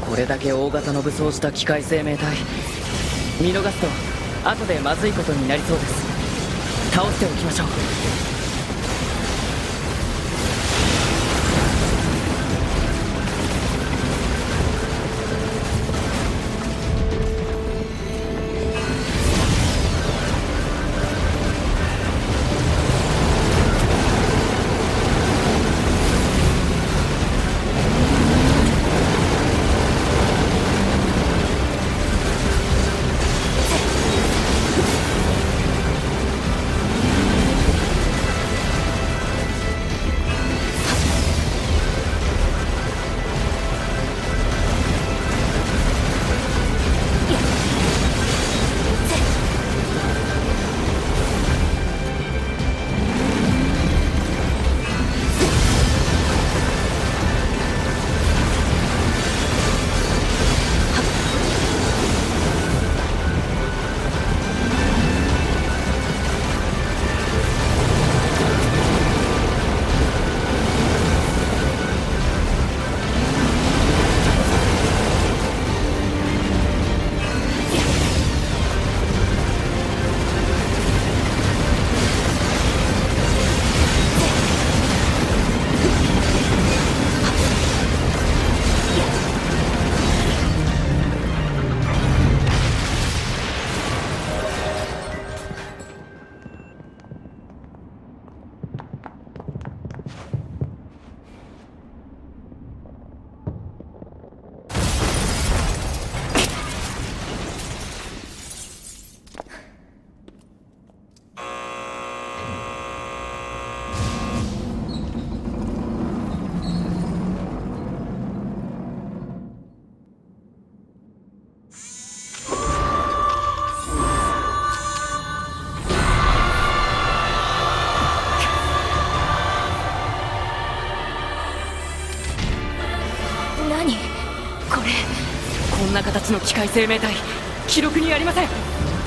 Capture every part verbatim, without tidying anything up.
これだけ大型の武装した機械生命体、見逃すと後でまずいことになりそうです。倒しておきましょう。こんな形の機械生命体、記録にありません。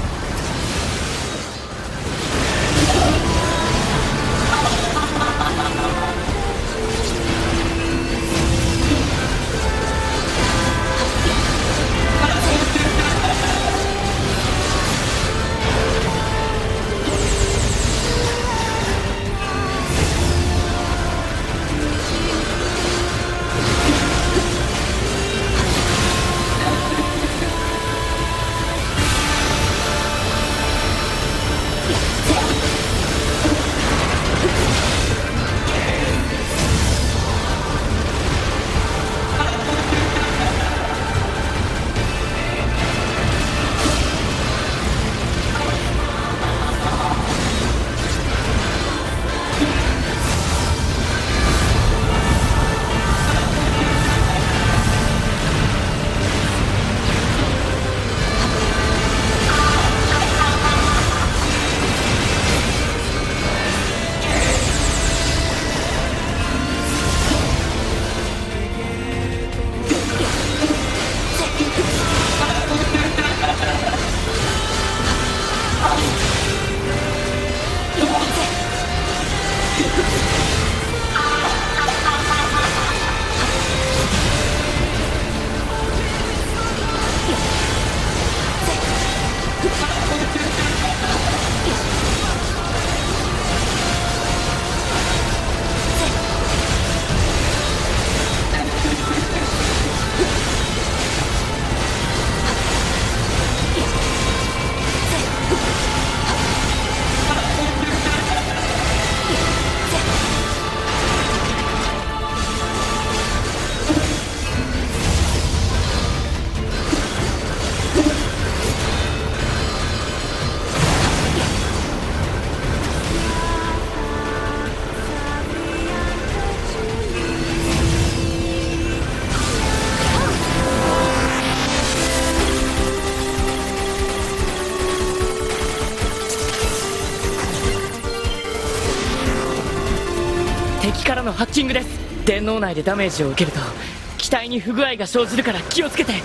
敵からのハッキングです。電脳内でダメージを受けると機体に不具合が生じるから気をつけて。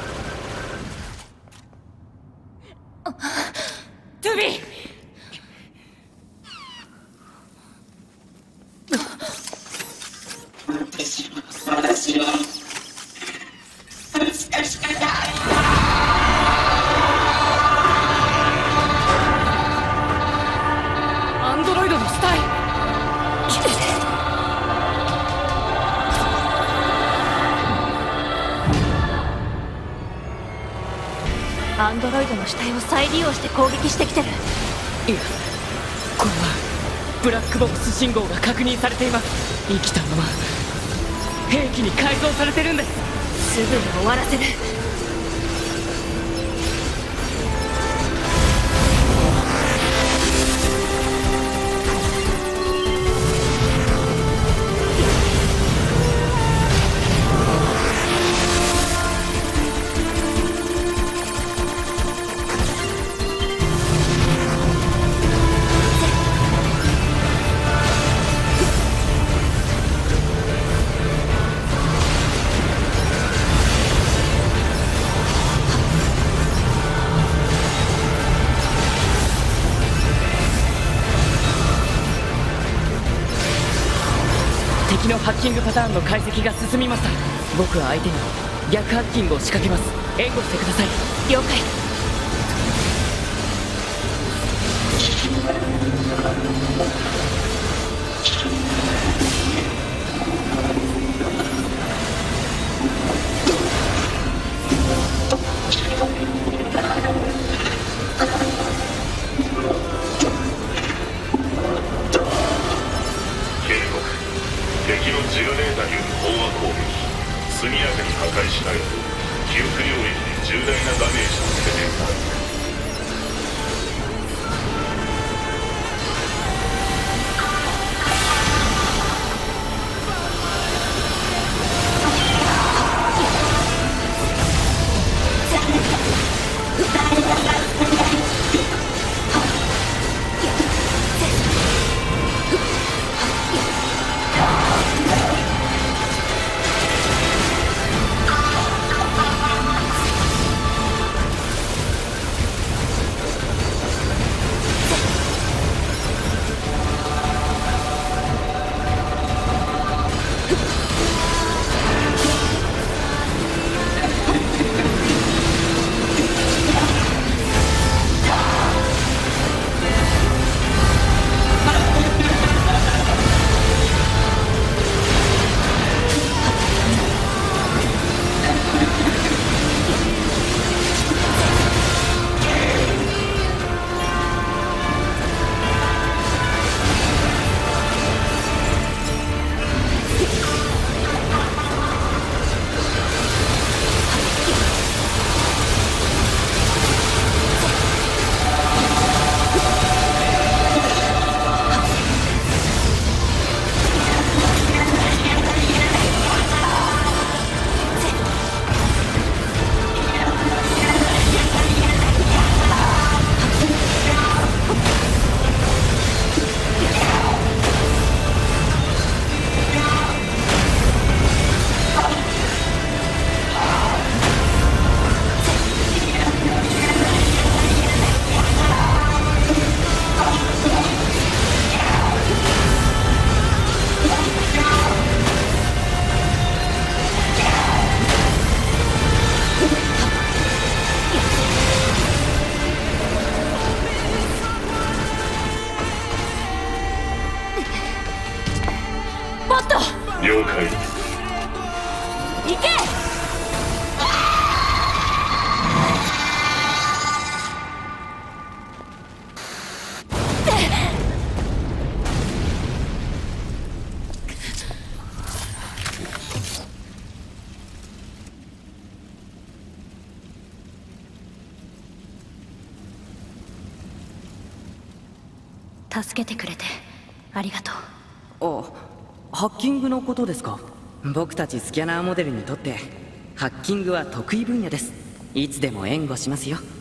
トゥビー、 私は私はアンドロイドの死体を再利用して攻撃してきてる。 いや、これはブラックボックス信号が確認されています。生きたまま兵器に改造されてるんです。 すぐに終わらせる。 敵のハッキングパターンの解析が進みました。僕は相手に逆ハッキングを仕掛けます。援護してください。 了解。 敵のジルネータによる飽和攻撃、速やかに破壊しないと記憶領域に重大なダメージを受けていた。了解。 行け。助けてくれてありがとう。 あ、ハッキングのことですか。僕たちスキャナーモデルにとってハッキングは得意分野です。いつでも援護しますよ。